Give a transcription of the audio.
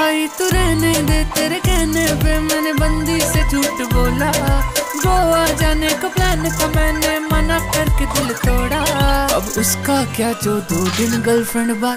भाई तू रहने दे, तेरे कहने पे मैंने बंदी से झूठ बोला। गोवा जाने का प्लान था, मैंने मना करके दिल तोड़ा। अब उसका क्या जो 2 दिन गर्लफ्रेंड बात